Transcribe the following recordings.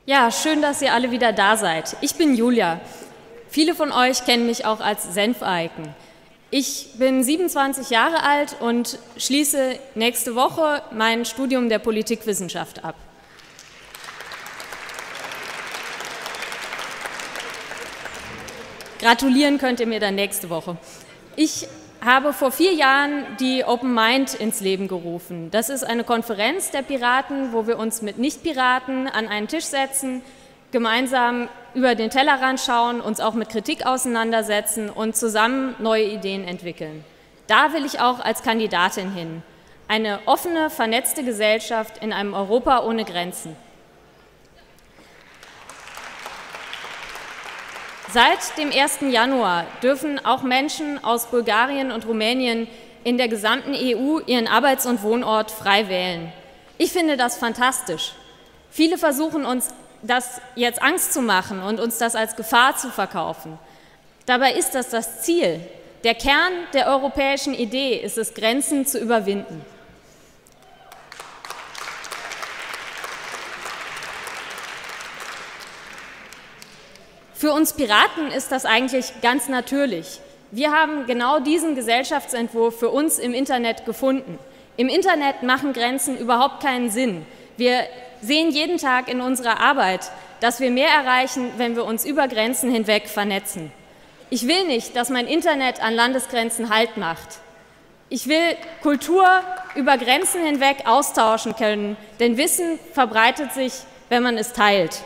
Ja, schön, dass ihr alle wieder da seid. Ich bin Julia. Viele von euch kennen mich auch als Senfeiken. Ich bin 27 Jahre alt und schließe nächste Woche mein Studium der Politikwissenschaft ab. Gratulieren könnt ihr mir dann nächste Woche. Ich habe vor 4 Jahren die Open Mind ins Leben gerufen. Das ist eine Konferenz der Piraten, wo wir uns mit Nicht-Piraten an einen Tisch setzen, gemeinsam über den Tellerrand schauen, uns auch mit Kritik auseinandersetzen und zusammen neue Ideen entwickeln. Da will ich auch als Kandidatin hin. Eine offene, vernetzte Gesellschaft in einem Europa ohne Grenzen. Seit dem 1. Januar dürfen auch Menschen aus Bulgarien und Rumänien in der gesamten EU ihren Arbeits- und Wohnort frei wählen. Ich finde das fantastisch. Viele versuchen uns das jetzt Angst zu machen und uns das als Gefahr zu verkaufen. Dabei ist das Ziel. Der Kern der europäischen Idee ist es, Grenzen zu überwinden. Für uns Piraten ist das eigentlich ganz natürlich. Wir haben genau diesen Gesellschaftsentwurf für uns im Internet gefunden. Im Internet machen Grenzen überhaupt keinen Sinn. Wir sehen jeden Tag in unserer Arbeit, dass wir mehr erreichen, wenn wir uns über Grenzen hinweg vernetzen. Ich will nicht, dass mein Internet an Landesgrenzen Halt macht. Ich will Kultur über Grenzen hinweg austauschen können, denn Wissen verbreitet sich, wenn man es teilt.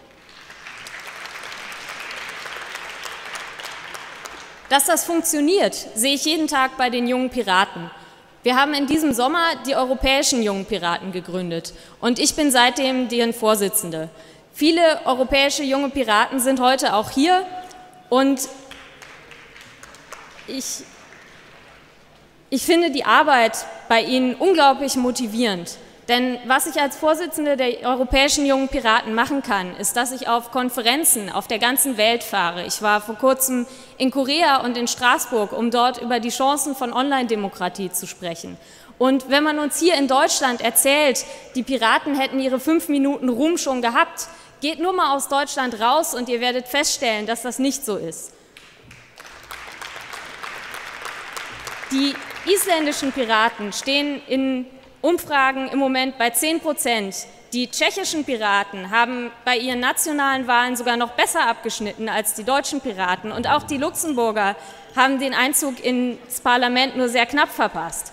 Dass das funktioniert, sehe ich jeden Tag bei den jungen Piraten. Wir haben in diesem Sommer die Europäischen Jungen Piraten gegründet und ich bin seitdem deren Vorsitzende. Viele europäische junge Piraten sind heute auch hier und ich finde die Arbeit bei ihnen unglaublich motivierend. Denn was ich als Vorsitzende der Europäischen Jungen Piraten machen kann, ist, dass ich auf Konferenzen auf der ganzen Welt fahre. Ich war vor kurzem in Korea und in Straßburg, um dort über die Chancen von Online-Demokratie zu sprechen. Und wenn man uns hier in Deutschland erzählt, die Piraten hätten ihre 5 Minuten Ruhm schon gehabt, geht nur mal aus Deutschland raus und ihr werdet feststellen, dass das nicht so ist. Die isländischen Piraten stehen in Umfragen im Moment bei 10%. Die tschechischen Piraten haben bei ihren nationalen Wahlen sogar noch besser abgeschnitten als die deutschen Piraten. Und auch die Luxemburger haben den Einzug ins Parlament nur sehr knapp verpasst.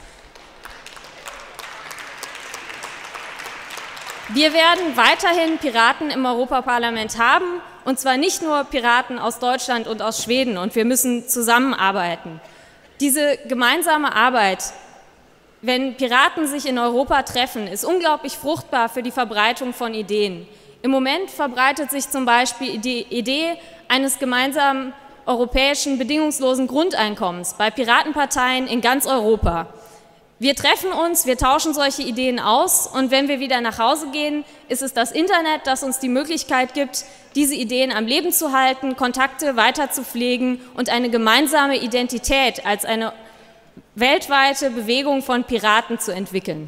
Wir werden weiterhin Piraten im Europaparlament haben, und zwar nicht nur Piraten aus Deutschland und aus Schweden. Und wir müssen zusammenarbeiten. Diese gemeinsame Arbeit, wenn Piraten sich in Europa treffen, ist unglaublich fruchtbar für die Verbreitung von Ideen. Im Moment verbreitet sich zum Beispiel die Idee eines gemeinsamen europäischen bedingungslosen Grundeinkommens bei Piratenparteien in ganz Europa. Wir treffen uns, wir tauschen solche Ideen aus und wenn wir wieder nach Hause gehen, ist es das Internet, das uns die Möglichkeit gibt, diese Ideen am Leben zu halten, Kontakte weiter zu pflegen und eine gemeinsame Identität als eine weltweite Bewegung von Piraten zu entwickeln.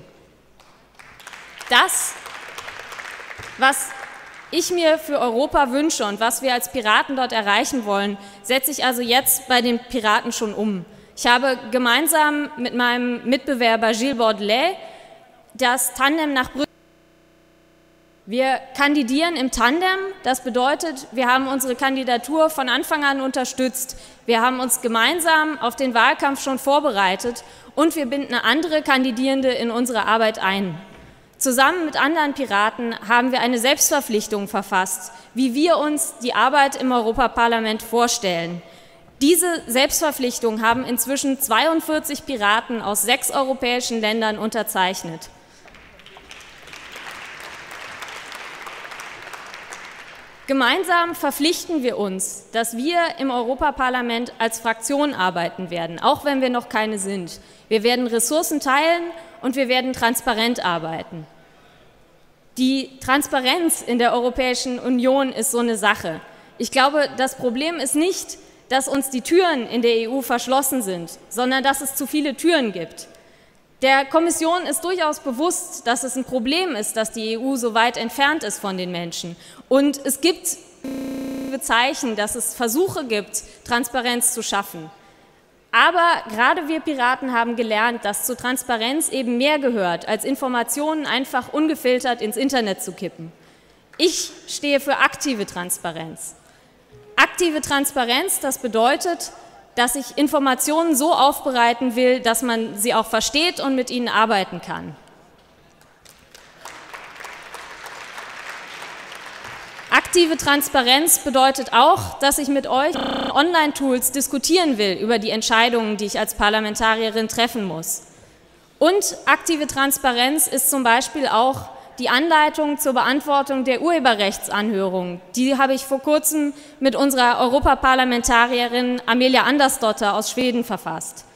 Das, was ich mir für Europa wünsche und was wir als Piraten dort erreichen wollen, setze ich also jetzt bei den Piraten schon um. Ich habe gemeinsam mit meinem Mitbewerber Gilles Bordelais das Tandem nach Brüssel. Wir kandidieren im Tandem, das bedeutet, wir haben unsere Kandidatur von Anfang an unterstützt. Wir haben uns gemeinsam auf den Wahlkampf schon vorbereitet und wir binden andere Kandidierende in unsere Arbeit ein. Zusammen mit anderen Piraten haben wir eine Selbstverpflichtung verfasst, wie wir uns die Arbeit im Europaparlament vorstellen. Diese Selbstverpflichtung haben inzwischen 42 Piraten aus 6 europäischen Ländern unterzeichnet. Gemeinsam verpflichten wir uns, dass wir im Europaparlament als Fraktion arbeiten werden, auch wenn wir noch keine sind. Wir werden Ressourcen teilen und wir werden transparent arbeiten. Die Transparenz in der Europäischen Union ist so eine Sache. Ich glaube, das Problem ist nicht, dass uns die Türen in der EU verschlossen sind, sondern dass es zu viele Türen gibt. Der Kommission ist durchaus bewusst, dass es ein Problem ist, dass die EU so weit entfernt ist von den Menschen. Und es gibt Zeichen, dass es Versuche gibt, Transparenz zu schaffen. Aber gerade wir Piraten haben gelernt, dass zu Transparenz eben mehr gehört, als Informationen einfach ungefiltert ins Internet zu kippen. Ich stehe für aktive Transparenz. Aktive Transparenz, das bedeutet, dass ich Informationen so aufbereiten will, dass man sie auch versteht und mit ihnen arbeiten kann. Aktive Transparenz bedeutet auch, dass ich mit euch Online-Tools diskutieren will über die Entscheidungen, die ich als Parlamentarierin treffen muss. Und aktive Transparenz ist zum Beispiel auch die Anleitung zur Beantwortung der Urheberrechtsanhörung. Die habe ich vor kurzem mit unserer Europaparlamentarierin Amelia Andersdotter aus Schweden verfasst.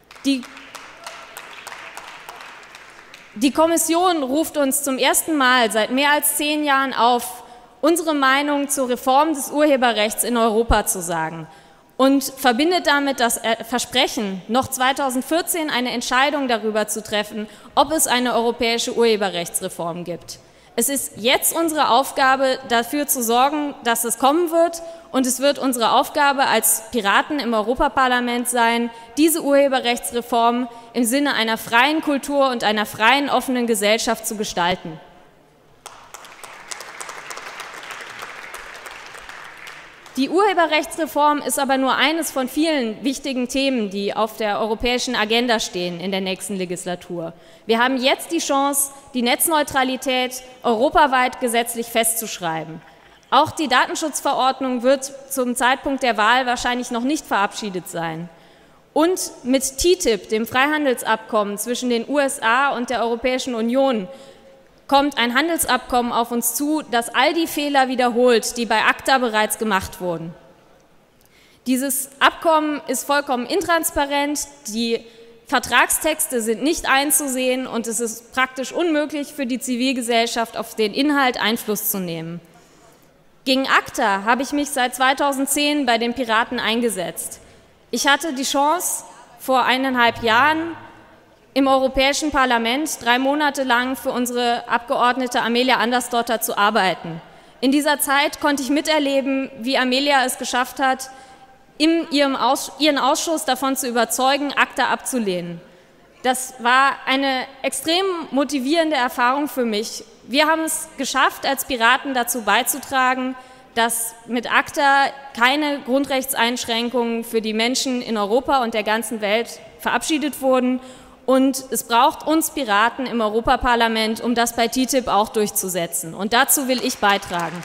Die Kommission ruft uns zum ersten Mal seit mehr als 10 Jahren auf, unsere Meinung zur Reform des Urheberrechts in Europa zu sagen und verbindet damit das Versprechen, noch 2014 eine Entscheidung darüber zu treffen, ob es eine europäische Urheberrechtsreform gibt. Es ist jetzt unsere Aufgabe, dafür zu sorgen, dass es kommen wird, und es wird unsere Aufgabe als Piraten im Europaparlament sein, diese Urheberrechtsreform im Sinne einer freien Kultur und einer freien, offenen Gesellschaft zu gestalten. Die Urheberrechtsreform ist aber nur eines von vielen wichtigen Themen, die auf der europäischen Agenda stehen in der nächsten Legislatur. Wir haben jetzt die Chance, die Netzneutralität europaweit gesetzlich festzuschreiben. Auch die Datenschutzverordnung wird zum Zeitpunkt der Wahl wahrscheinlich noch nicht verabschiedet sein. Und mit TTIP, dem Freihandelsabkommen zwischen den USA und der Europäischen Union, kommt ein Handelsabkommen auf uns zu, das all die Fehler wiederholt, die bei ACTA bereits gemacht wurden. Dieses Abkommen ist vollkommen intransparent, die Vertragstexte sind nicht einzusehen und es ist praktisch unmöglich für die Zivilgesellschaft, auf den Inhalt Einfluss zu nehmen. Gegen ACTA habe ich mich seit 2010 bei den Piraten eingesetzt. Ich hatte die Chance, vor 1,5 Jahren im Europäischen Parlament 3 Monate lang für unsere Abgeordnete Amelia Andersdotter zu arbeiten. In dieser Zeit konnte ich miterleben, wie Amelia es geschafft hat, ihren Ausschuss davon zu überzeugen, ACTA abzulehnen. Das war eine extrem motivierende Erfahrung für mich. Wir haben es geschafft, als Piraten dazu beizutragen, dass mit ACTA keine Grundrechtseinschränkungen für die Menschen in Europa und der ganzen Welt verabschiedet wurden. Und es braucht uns Piraten im Europaparlament, um das bei TTIP auch durchzusetzen. Und dazu will ich beitragen.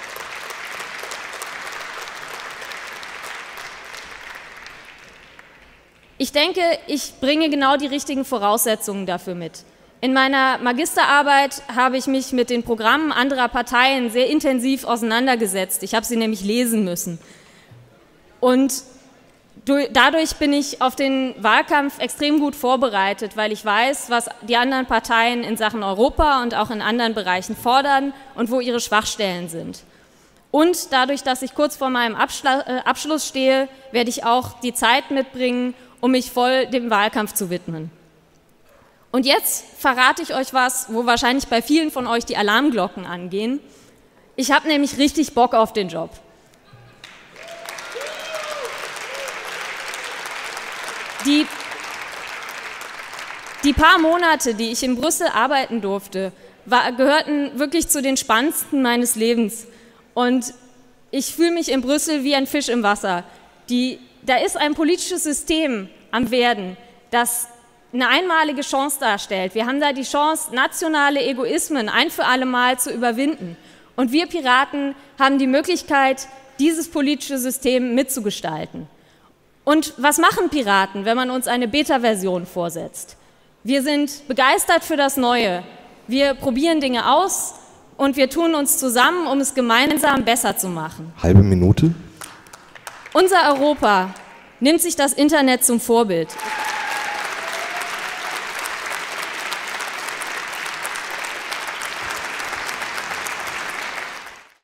Ich denke, ich bringe genau die richtigen Voraussetzungen dafür mit. In meiner Magisterarbeit habe ich mich mit den Programmen anderer Parteien sehr intensiv auseinandergesetzt. Ich habe sie nämlich lesen müssen. Und dadurch bin ich auf den Wahlkampf extrem gut vorbereitet, weil ich weiß, was die anderen Parteien in Sachen Europa und auch in anderen Bereichen fordern und wo ihre Schwachstellen sind. Und dadurch, dass ich kurz vor meinem Abschluss stehe, werde ich auch die Zeit mitbringen, um mich voll dem Wahlkampf zu widmen. Und jetzt verrate ich euch was, wo wahrscheinlich bei vielen von euch die Alarmglocken angehen. Ich habe nämlich richtig Bock auf den Job. Die paar Monate, die ich in Brüssel arbeiten durfte, gehörten wirklich zu den spannendsten meines Lebens. Und ich fühle mich in Brüssel wie ein Fisch im Wasser. Da ist ein politisches System am Werden, das eine einmalige Chance darstellt. Wir haben da die Chance, nationale Egoismen ein für alle Mal zu überwinden. Und wir Piraten haben die Möglichkeit, dieses politische System mitzugestalten. Und was machen Piraten, wenn man uns eine Beta-Version vorsetzt? Wir sind begeistert für das Neue. Wir probieren Dinge aus und wir tun uns zusammen, um es gemeinsam besser zu machen. Halbe Minute. Unser Europa nimmt sich das Internet zum Vorbild.